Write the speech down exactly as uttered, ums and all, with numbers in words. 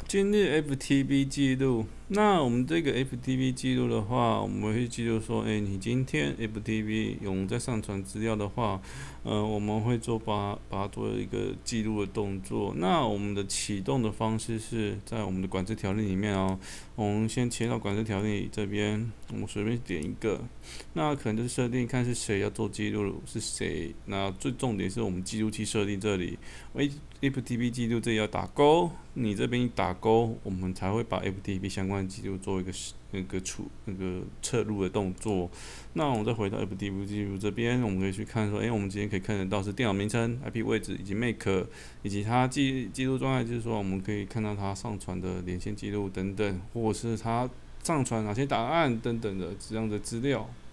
今日 F T P 记录，那我们这个 F T P 记录的话，我们会记录说，哎，你今天 F T P 有在上传资料的话，呃，我们会做把把它做一个记录的动作。那我们的启动的方式是在我们的管制条例里面哦，我们先切到管制条例这边，我们随便点一个，那可能就是设定看是谁要做记录，是谁。那最重点是我们记录器设定这里，哎，F T P 记录这里要打勾，你这边一打勾，我们才会把 F T P 相关的记录做一个那个处那个测录的动作。那我们再回到 F T P 记录这边，我们可以去看说，哎，我们今天可以看得到是电脑名称、I P 位置以及 M A C， 以及它记记录状态，就是说我们可以看到它上传的连线记录等等，或者是它上传哪些档案等等的这样的资料。